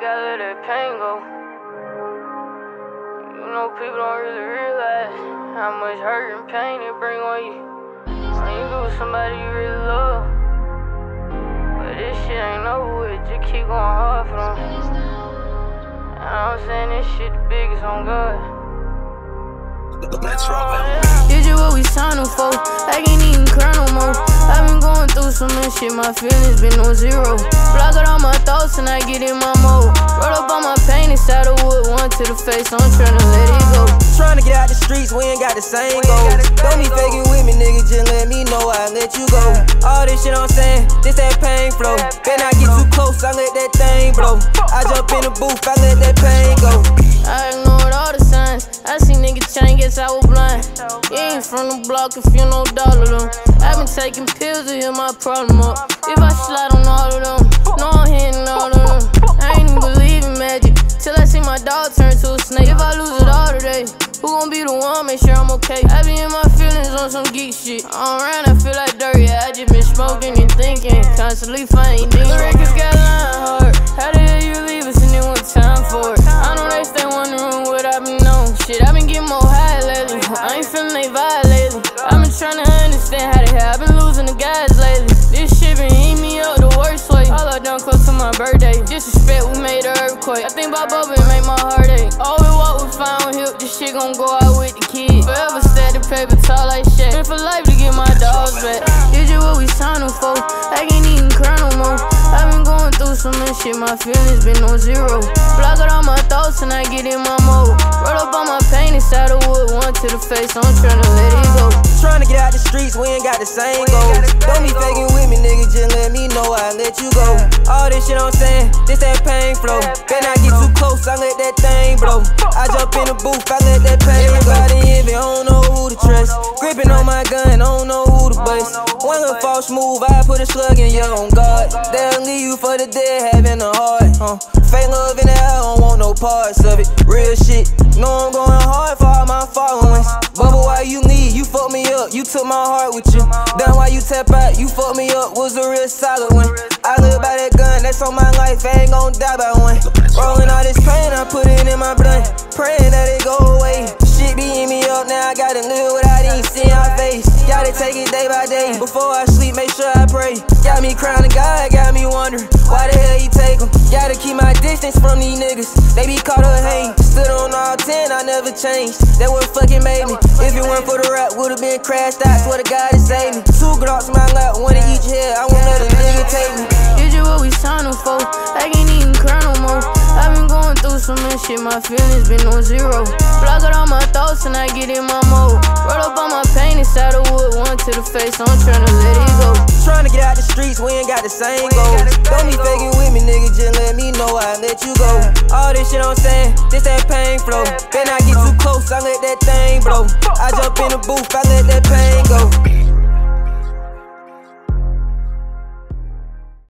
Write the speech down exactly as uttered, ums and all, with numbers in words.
gotta let that pain go. You know, people don't really realize how much hurt and pain it bring on you when you lose somebody you really love. But this shit ain't over with, just keep going hard for them. And I'm saying this shit the biggest on God. Let's roll it. Did you what we signed up for? I can't even cry no more. I've been going through so much shit, my feelings been on zero. Block out all my thoughts and I get in my mode. Roll up all my pain inside the wood, one to the face, I'm tryna let it go. Tryna get out the streets, we ain't got the same goals. Don't be faking with me, nigga, just let me know I let you go. All this shit I'm saying, this that pain flow. Better not get too close, I let that thing blow. I jump in the booth, I let that pain go. I ignored all the signs, I see niggas change, guess I was blind. You ain't from the block if you know dollar them. I've been taking pills to heal my problem up. If I slide on all of them, no I'm hitting all of them. I ain't even believe in magic, till I see my dog turn to a snake. If I lose it all today, who gon' be the one, make sure I'm okay? I be in my feelings on some geek shit. I'm around, I feel like dirt, yeah, I just been smoking and thinking, constantly fighting demons. The records got line hard, how the hell you leave us and then want time for it? I know they stay wondering what I been on. Shit, I been getting more high lately, I ain't feeling they vibe lately. I been trying to understand how the hell I been losing the guys lately. This shit been eating me up the worst way. All I done close to my birthday, disrespect, we made an earthquake. I think about Bubba and make my heart ache. All we walk with found hip, this shit gon' go out with the kids. Forever stack the paper tall like shit. Been for life to get my dogs back. Did you what we signed up for? I can't even cry no more. I've been going through so much shit, my feelings been on zero. Block out all my thoughts and I get in my mode. Roll up all my pain inside the wood, one to the face, I'm tryna let it go. Tryna get out the streets, we ain't got the same goals. Don't be faking with me, nigga, just let me know I let you go. All this shit I'm saying, this that pain flow. Better not get too close, I let that thing blow. I jump in the booth, I let that pain go. Everybody envy, I don't know who to trust. Gripping on my gun, I don't know who to bust. One little false move, I put a slug in you on God. They'll leave you for the dead, having a heart. Huh? Fake love in the air, I don't want no parts of it. Real shit, know I'm going hard for all my followings. Bubba, why you leave? You fucked me up, you took my heart with you. Done why you tap out, you fucked me up, was a real solid one. I live by that gun, that's on my life, I ain't gon' die by one. Rolling all this pain, I put it in my blood, praying that it go away. Shit be in me up, now I gotta live without even seeing our face. Gotta take it day by day, before I sleep, make sure I pray. Got me crying to God, got me wondering, why the hell you take them? Gotta keep my distance from these niggas, they be caught up hating. Stood on all ten, I never changed, that what fucking made me. If it weren't for the rap, would've been crashed out, swear to God it saved me. Two Glocks in my lap, one in each head, I won't let a nigga take me. Did you what we signed up for? I can't even cry no more. I've been going through so much shit, my feelings been on zero. Block out all my thoughts and I get in my mode. Roll up all my pain inside the wood, one to the face, I'm tryna let it go. Tryna get out the streets, we ain't got the same goals. Don't be faking with me, nigga, just let me know I let you go. All this shit I'm saying, this that pain flow. Better not get too close, I let that thing blow. I jump in the booth, I let